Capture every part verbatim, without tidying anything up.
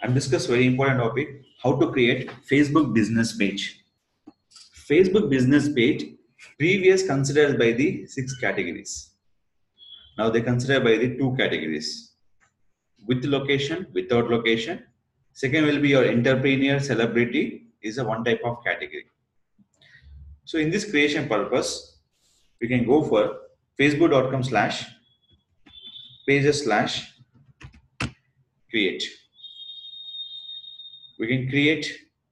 I'm discuss very important topic, how to create Facebook business page. Facebook business page, previous considered by the six categories. Now they consider by the two categories. With location, without location. Second will be your entrepreneur, celebrity is a one type of category. So in this creation purpose, we can go for facebook.com slash pages slash create. We can create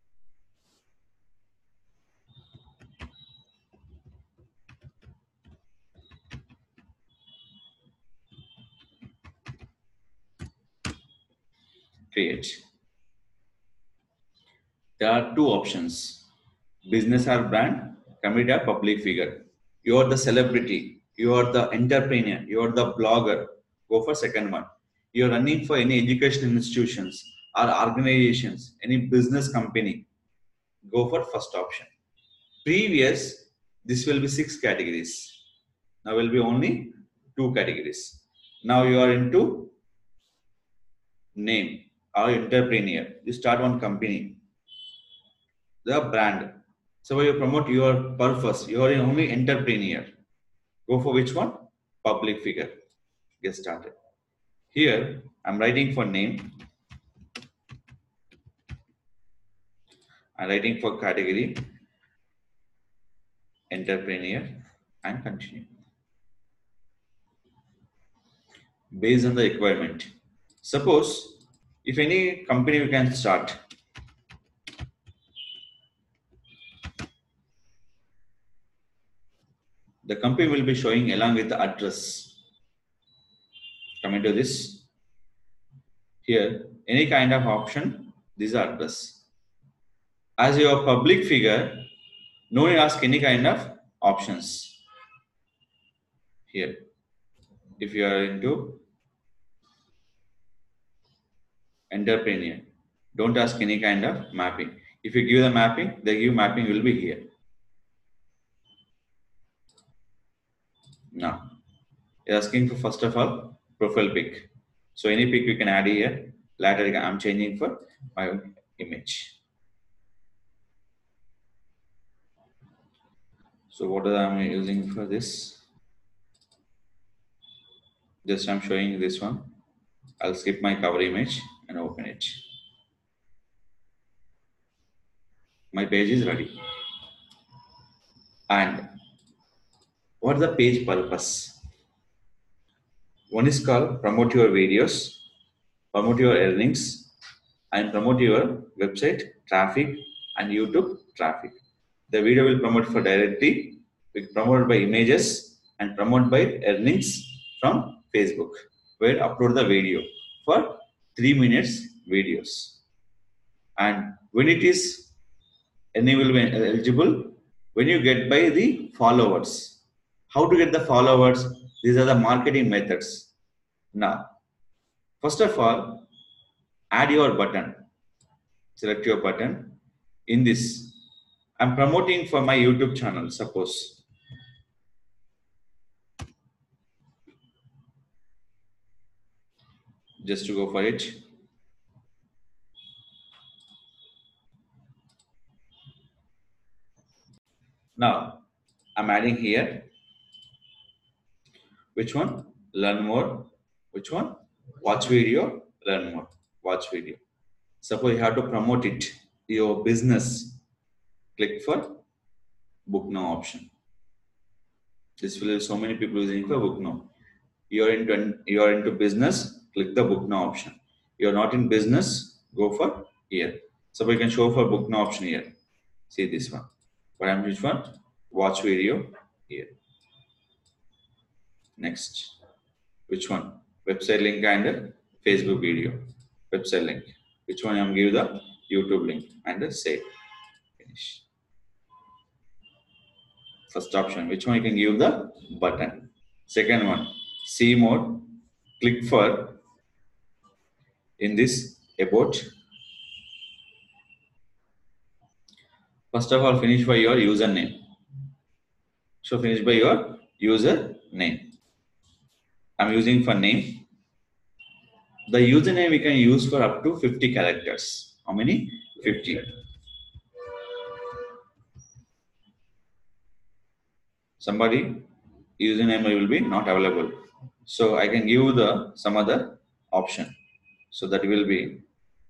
create. There are two options, business or brand, community or public figure. You are the celebrity, you are the entrepreneur, you are the blogger, go for second one. You are running for any educational institutions or organizations, any business company, go for first option. Previous, this will be six categories. Now will be only two categories. Now you are into name or entrepreneur. You start one company. The brand. So you promote your purpose. You are only entrepreneur. Go for which one? Public figure. Get started. Here I'm writing for name. I'm writing for category. Entrepreneur and continue. Based on the requirement. Suppose if any company you can start. The company will be showing along with the address. Coming to this. Here, any kind of option, this is address. As your public figure, no need ask any kind of options. Here, if you are into entrepreneur, don't ask any kind of mapping. If you give the mapping, the give mapping will be here. Now, you're asking for first of all profile pic. So any pic you can add here. Later, I'm changing for my image. So what am I using for this? Just I'm showing this one. I'll skip my cover image and open it. My page is ready. And what's the page purpose? One is called promote your videos, promote your earnings, and promote your website traffic and YouTube traffic. The video will promote for directly, will promote by images and promote by earnings from Facebook. We'll upload the video for three minutes videos. And when it is enable eligible, when you get by the followers. How to get the followers? These are the marketing methods. Now, first of all, add your button. Select your button. In this, I'm promoting for my YouTube channel, suppose. Just to go for it. Now, I'm adding here. Which one? Learn more. Which one? Watch video, learn more. Watch video. Suppose you have to promote it, your business. Click for book now option. This will have so many people using for book now. You're into you're into business, click the book now option. You're not in business, go for here. So we can show for book now option here. See this one. But I'm which one? Watch video here. Next. Which one? Website link and Facebook video. Website link. Which one I'm give the YouTube link and save. Finish. First option. Which one you can give the button. Second one. See more. Click for in this about. First of all, finish by your username. So finish by your user name. I'm using for name. The username we can use for up to fifty characters. How many? fifty. Somebody username will be not available. So I can give the some other option. So that will be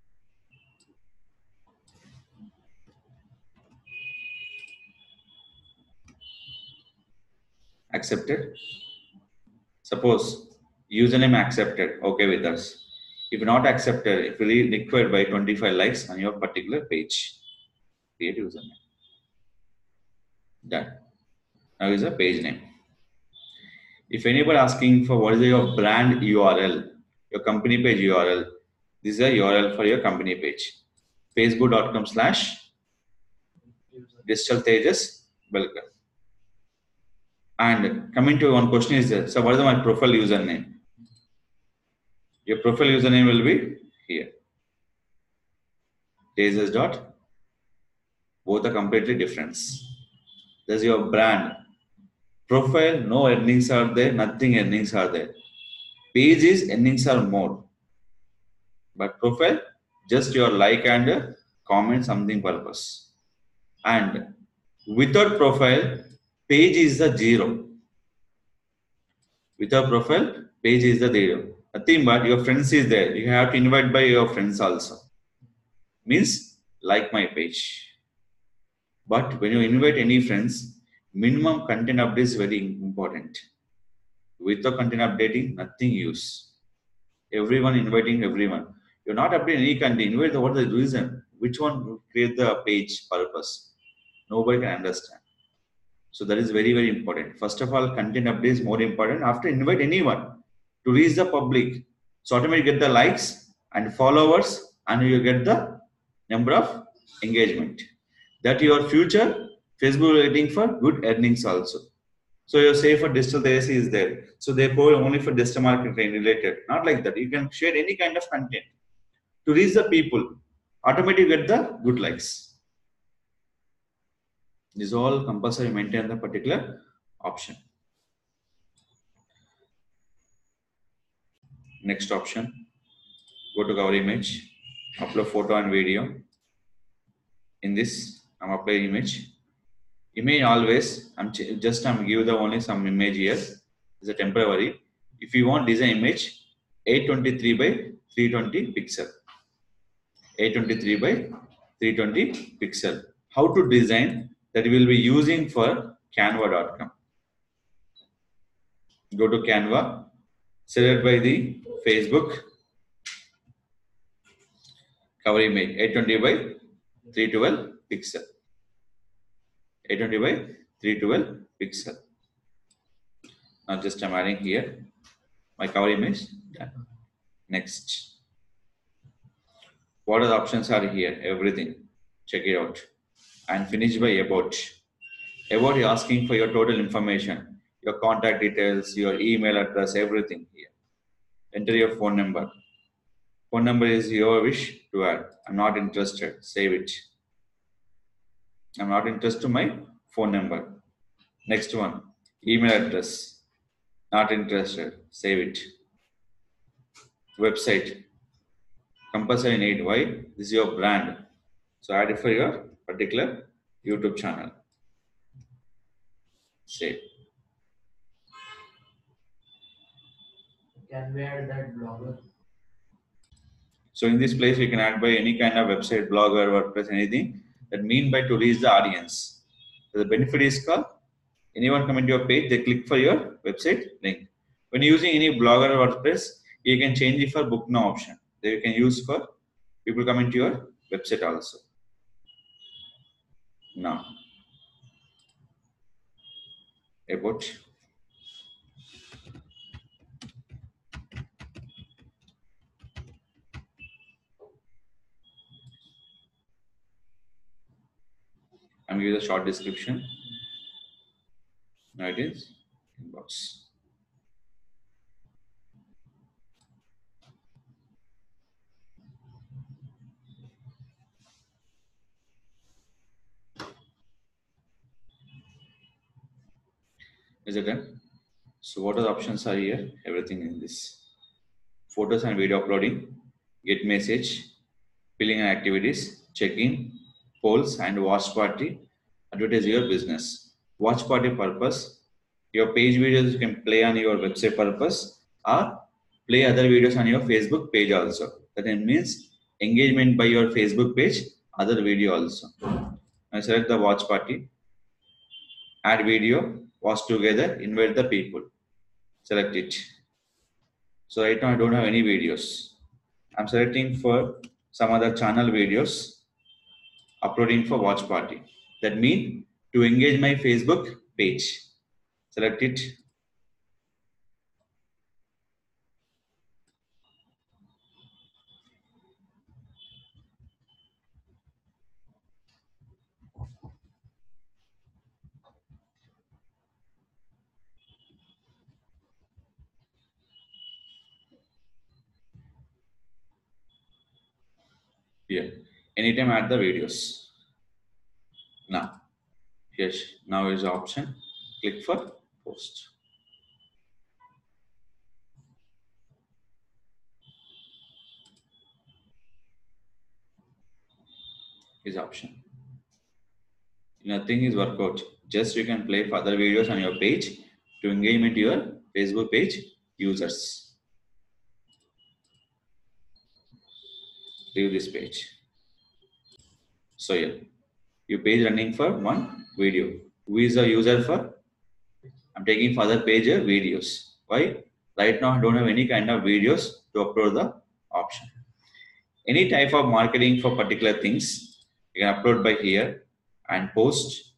accepted. Suppose username accepted, okay with us. If not accepted, it will be required by twenty-five likes on your particular page. Create username. Done. Now is a page name. If anybody asking for what is your brand U R L, your company page U R L, this is a U R L for your company page. Facebook.com slash digital tejas welcome. And coming to one question is that, so what is my profile username? Your profile username will be here. Tejas dot, both are completely different. There's your brand. Profile, no earnings are there, nothing earnings are there. Page is earnings are more. But profile, just your like and comment something purpose. And without profile, page is the zero. Without profile, page is the zero. Nothing but your friends is there. You have to invite by your friends also. Means like my page. But when you invite any friends, minimum content update is very important. Without content updating, nothing use. Everyone inviting everyone. You're not updating any content. Invite the what is the reason? Which one will create the page purpose? Nobody can understand. So that is very, very important. First of all, content update is more important. After invite anyone to reach the public. So automatically get the likes and followers and you get the number of engagement. That your future Facebook waiting for good earnings also. So you say for digital literacy is there. So they go only for digital marketing related. Not like that. You can share any kind of content to reach the people. Automatically get the good likes. This is all compulsory maintain the particular option. Next option. Go to cover image. Upload photo and video. In this, I'm applying image. Image always. I'm just I'm give the only some image here. It's a temporary. If you want design image, eight twenty-three by three twenty pixel. eight twenty-three by three twenty pixel. How to design that we will be using for canva dot com. Go to Canva, select by the Facebook, cover image eight twenty by three twelve pixel. eight twenty by three twelve pixel. Now just I'm adding here my cover image. Done. Next. What are the options are here? Everything. Check it out. And finish by about. About you asking for your total information, your contact details, your email address, everything here. Enter your phone number. Phone number is your wish to add. I'm not interested. Save it. I'm not interested to my phone number. Next one. Email address. Not interested. Save it. Website. Compulsory need. Why? This is your brand. So add it for your particular YouTube channel. Save. Can we add that blogger? So in this place, we can add by any kind of website, blogger, WordPress, anything. That mean by to reach the audience. So the benefit is called anyone come into your page, they click for your website link. When using any blogger or WordPress, you can change it for book now option. That you can use for people come into your website also. Now, about I'm giving a short description. Now it is inbox. Is it done? So what are the options are here? Everything in this. photos and video uploading, get message, filling and activities, check-in, polls, and watch party. Advertise your business. Watch party purpose. Your page videos you can play on your website purpose or play other videos on your Facebook page also. That means engagement by your Facebook page, other video also. I select the watch party, add video, watch together, invite the people. Select it. So right now I don't have any videos. I'm selecting for some other channel videos, uploading for watch party. That means to engage my Facebook page. Select it. Here. Anytime add the videos. Now. Yes. Now is the option. Click for post. Is option. Nothing is work out. Just you can play further videos on your page to engage with your Facebook page users. Leave this page. So yeah, your page running for one video. Who is the user for? I'm taking further page videos. Why? Right now I don't have any kind of videos to upload the option. Any type of marketing for particular things you can upload by here and post.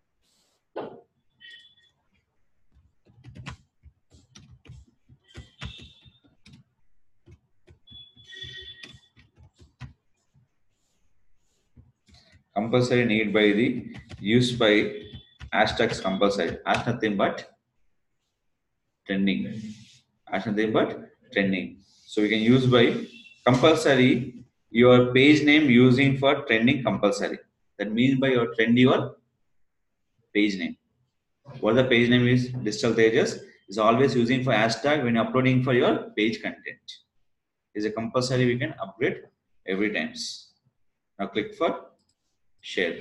Compulsory need by the use by hashtags compulsory. Ask nothing but trending. Ask nothing but trending. So we can use by compulsory your page name using for trending compulsory. That means by your trend your page name. What the page name is digital pages is always using for hashtag when uploading for your page content. Is a compulsory we can upgrade every times. Now click for share.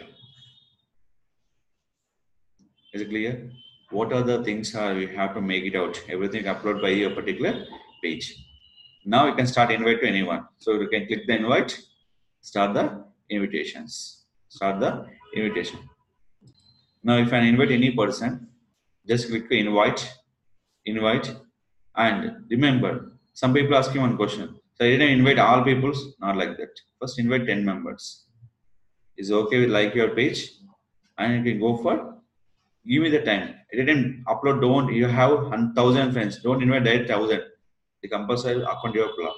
Is it clear? What are the things are we have to make it out? Everything upload by your particular page. Now you can start invite to anyone. So you can click the invite, start the invitations. Start the invitation. Now if I invite any person, just click to invite, invite, and remember, some people ask you one question. So I didn't invite all people, not like that. First invite ten members. Is okay with like your page, and you can go for give me the time. I didn't upload. Don't you have one thousand friends? Don't invite that thousand. The compulsory account your block.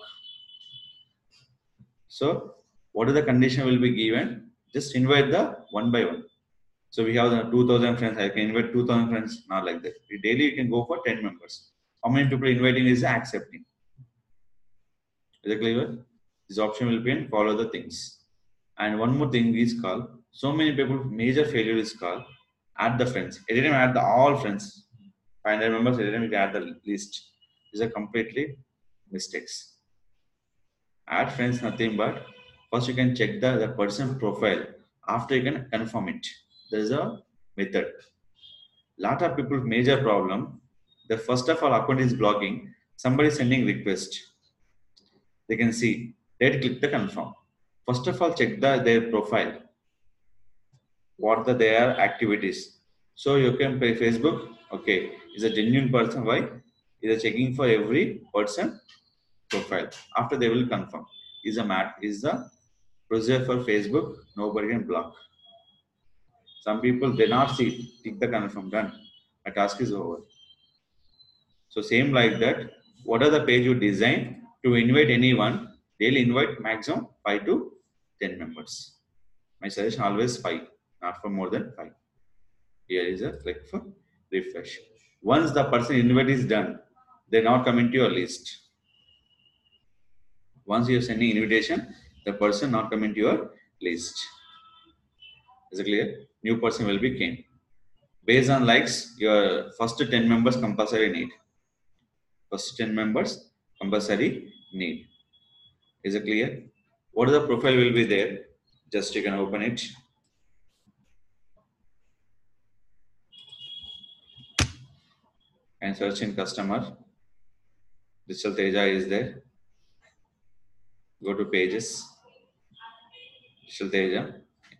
So what is the condition will be given? Just invite the one by one. So we have the two thousand friends. I can invite two thousand friends. Not like that. Daily you can go for ten members. How many people inviting is accepting? Is it clear? This option will be in follow the things. And one more thing is called so many people major failure is called add the friends. I didn't add the all friends. five hundred members. I didn't add the list. These are completely mistakes. Add friends nothing but first you can check the, the person profile. After you can confirm it. There is a method. Lot of people major problem. The first of all account is blocking. Somebody sending request. They can see. They click the confirm. First of all, check the their profile. What are their activities? So you can pay Facebook. Okay, is a genuine person. Why? Is a checking for every person profile. After they will confirm. Is a mat is the procedure for Facebook. Nobody can block. Some people they not see. Click the confirm. Done. My task is over. So same like that. What are the page you design to invite anyone? They'll invite maximum five to ten members. My suggestion always five, not for more than five. Here is a click for refresh. Once the person invite is done, they now come into your list. Once you are sending invitation, the person not come into your list. Is it clear? New person will be came. Based on likes, your first ten members compulsory need. First ten members compulsory need. Is it clear? What is the profile will be there? Just you can open it and search in customer. Digital Teja is there. Go to pages. Digital Teja.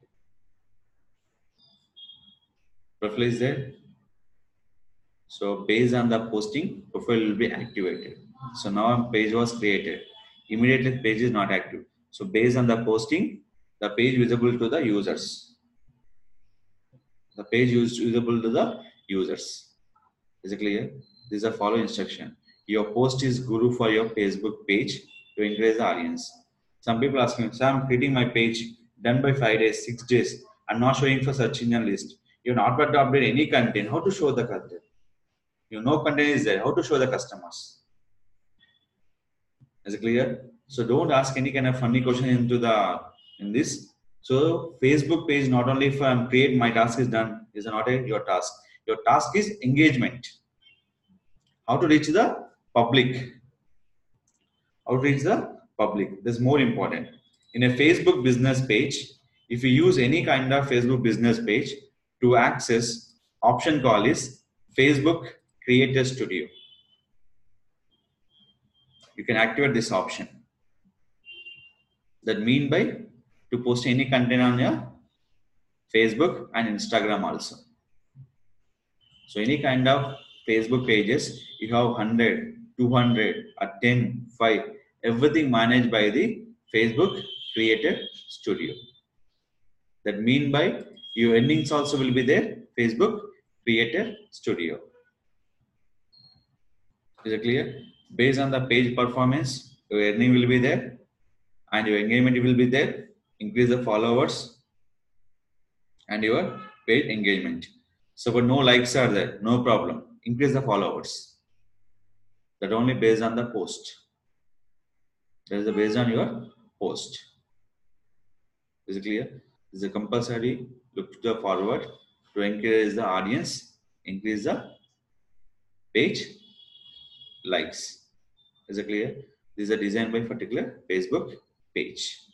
Profile is there. So based on the posting, profile will be activated. So now a page was created. Immediately page is not active. So based on the posting, the page visible to the users. The page is usable to the users. Is it clear? This is a follow instruction. Your post is guru for your Facebook page to increase the audience. Some people ask me, Sam, I'm creating my page done by five days, six days. I'm not showing for search engine list. You're not going to update any content. How to show the content? You know content is there. How to show the customers? Is it clear? So don't ask any kind of funny question into the in this. So Facebook page not only for um, create my task is done is not a, your task. Your task is engagement. How to reach the public? How to reach the public? That's more important. In a Facebook business page, if you use any kind of Facebook business page to access, option call is Facebook Creator Studio. You can activate this option. That mean by to post any content on your Facebook and Instagram also. So any kind of Facebook pages, you have one hundred, two hundred, or ten, five, everything managed by the Facebook Creator Studio. That mean by your earnings also will be there, Facebook Creator Studio. Is it clear? Based on the page performance, your earning will be there and your engagement will be there. Increase the followers and your page engagement. So, but no likes are there, no problem. Increase the followers. That only based on the post. That is based on your post. Is it clear? This is a compulsory look to the forward to increase the audience, increase the page likes. Is it clear? This is a design by particular Facebook page.